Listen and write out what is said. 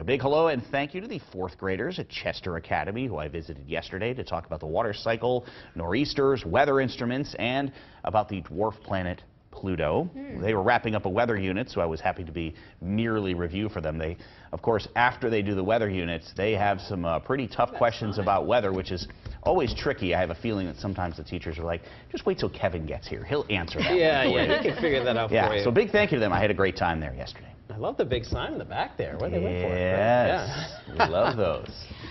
A big hello and thank you to the fourth graders at Chester Academy who I visited yesterday to talk about the water cycle, nor'easters, weather instruments, and about the dwarf planet Pluto. They were wrapping up a weather unit, so I was happy to be merely review for them. They, of course, after they do the weather units, they have some pretty tough questions about weather, which is always tricky. I have a feeling that sometimes the teachers are like, just wait till Kevin gets here. He'll answer that. Yeah, he can figure that out for you. So big thank you to them. I had a great time there yesterday. I love the big sign in the back there. What they went for? Yes, we love those.